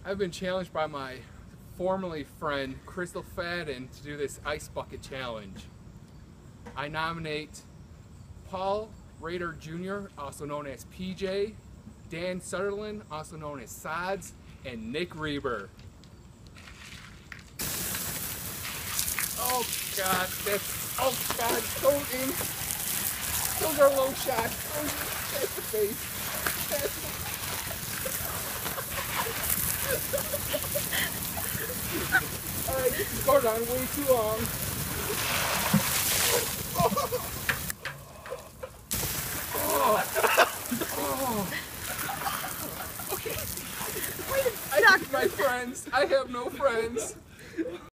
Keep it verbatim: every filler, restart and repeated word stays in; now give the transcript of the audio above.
I've been challenged by my formerly friend Crystal Fadden to do this ice bucket challenge. I nominate Paul Rader Junior, also known as P J, Dan Sutherland, also known as Sods, and Nick Reber. Oh God, that's, oh God, those in, those are low shots. Those, that's the face. That's the Alright, this is going on way too long. Oh. Oh. Okay. I need my friends. I have no friends.